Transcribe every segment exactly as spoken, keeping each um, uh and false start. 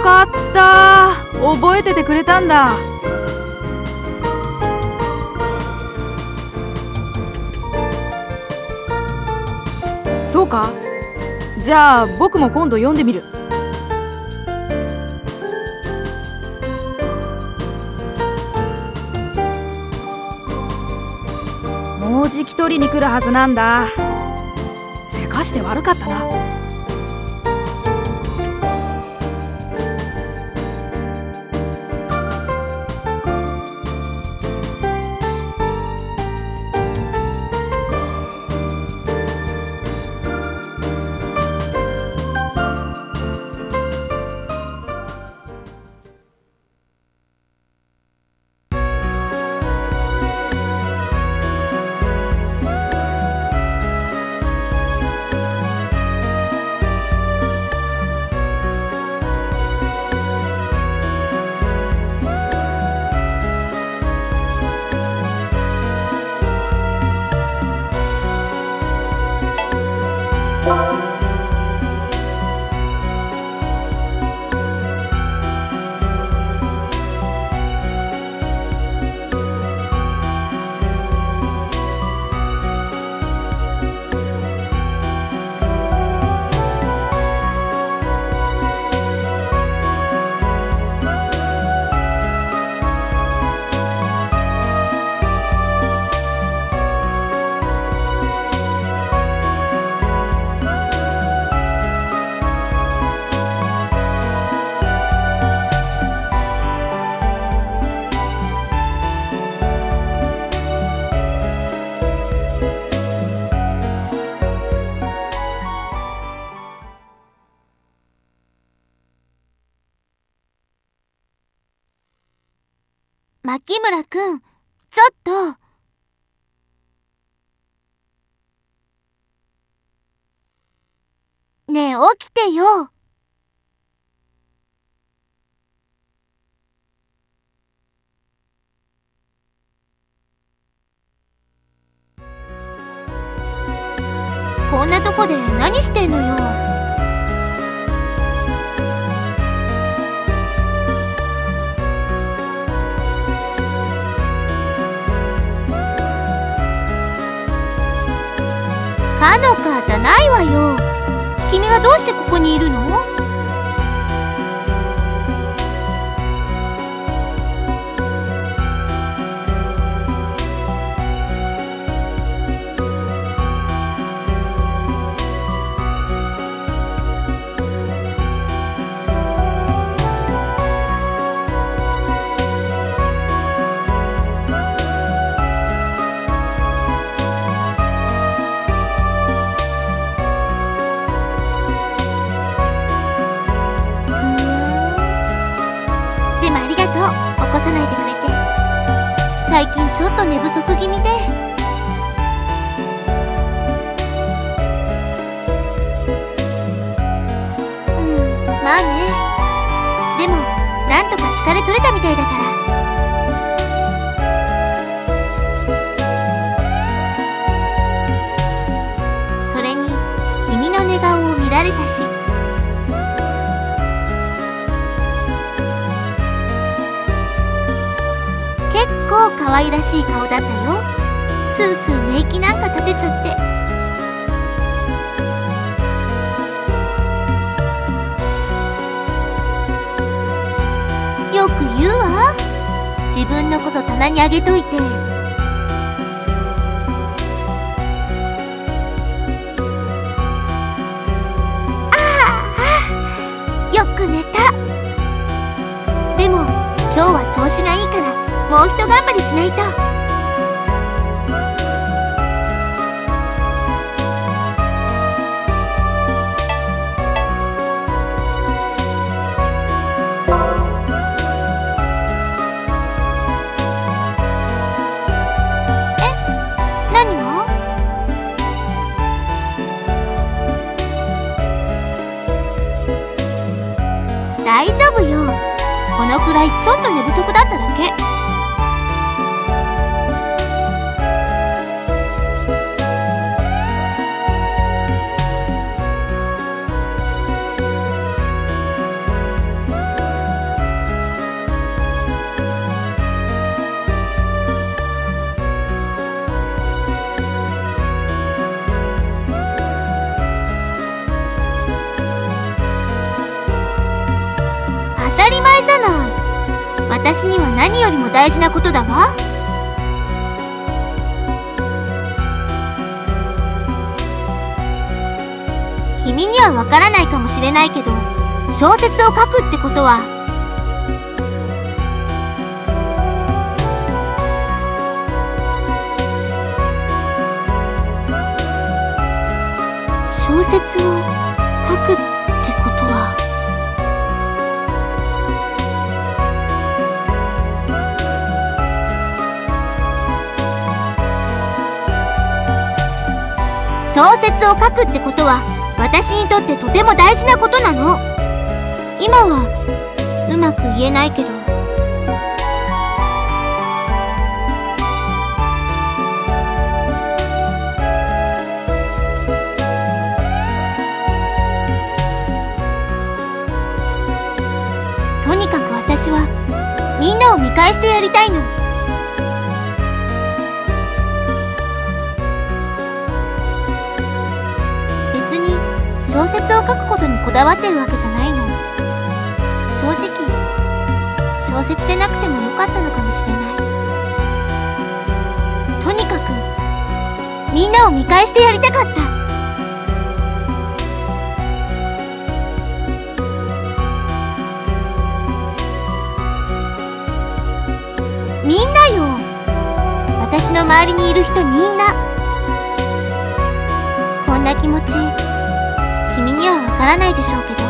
かった。覚えててくれたんだ。そうか。じゃあ僕も今度読んでみる。もうじき取りに来るはずなんだ。せかして悪かったな。 牧村くん、ちょっと。ねえ、起きてよ。こんなとこで何してんのよ。かのかじゃないわよ。君がどうしてここにいるの？最近ちょっと寝不足気味で。うん、まあね。でもなんとか疲れ取れたみたいだから。それに君の寝顔を見られたし。結構可愛らしい顔だったよ。スースー寝息なんか立てちゃって。よく言うわ。自分のこと棚にあげといて。ああ、よく寝た。でも今日は調子がいいから、もうひと頑張りしないと。え、何が？大丈夫よ。このくらいちょっと寝不足だっただけ。 私には何よりも大事なことだわ。君にはわからないかもしれないけど、小説を書くってことは小説を書くってことは小説を書くってことは私にとってとても大事なことなの。今はうまく言えないけど。とにかく私はみんなを見返してやりたいの。別に小説を書くことにこだわってるわけじゃないの。正直小説でなくてもよかったのかもしれない。とにかくみんなを見返してやりたかった。みんなよ、私の周りにいる人みんな。こんな気持ち君にはわからないでしょうけど、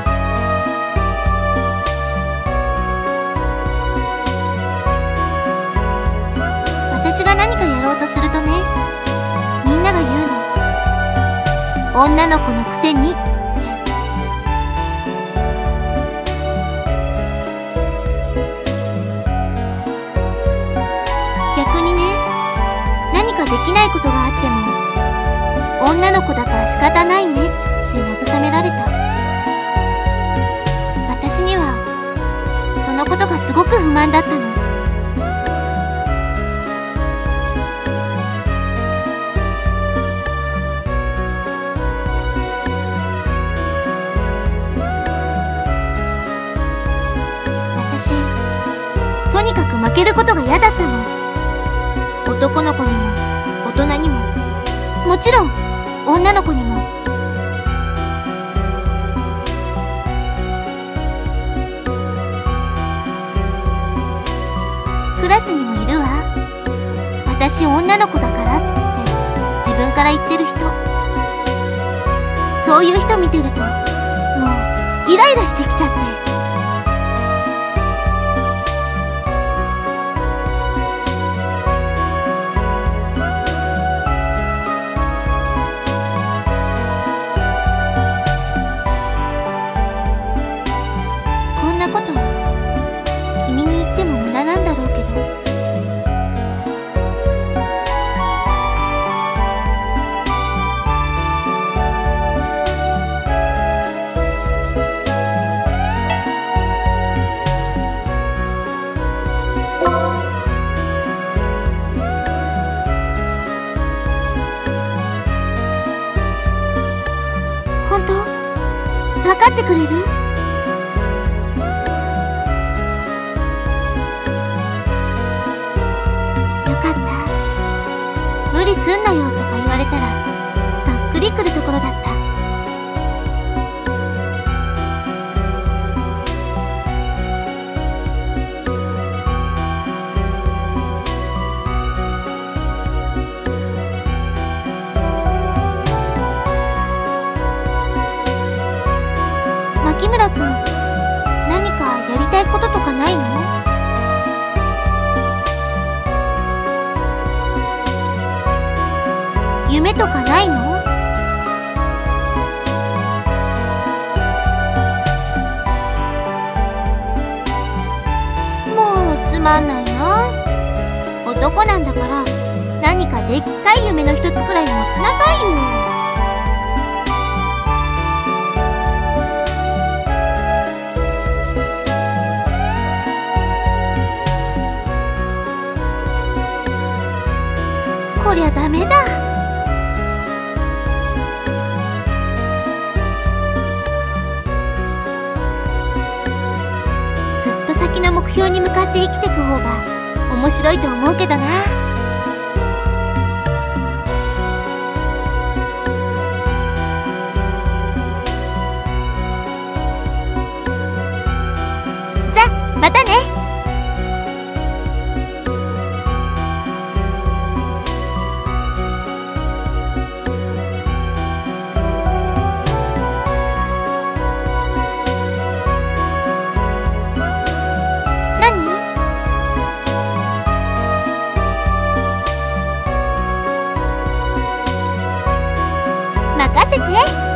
私が何かやろうとするとね、みんなが言うの。女の子のくせにって。逆にね、何かできないことがあっても女の子だから仕方ないねって慰められた。私にはそのことがすごく不満だったの。私とにかく負けることが嫌だったの。男の子にも大人にも、もちろん女の子にも。クラスにもいるわ。私女の子だからって自分から言ってる人。そういう人見てるともうイライラしてきちゃって。君に言っても無駄なんだろうけど、本当？分かってくれる？無理すんなよとか言われたらがっくりくるところだった。牧村くん、何かやりたいこととかないの？夢とかないの？もうつまんないな。男なんだから何かでっかい夢の一つくらい持ちなさいよ。こりゃダメだ。ずっと先の目標に向かって生きてく方が面白いと思うけどな。じゃ、またね。任せて。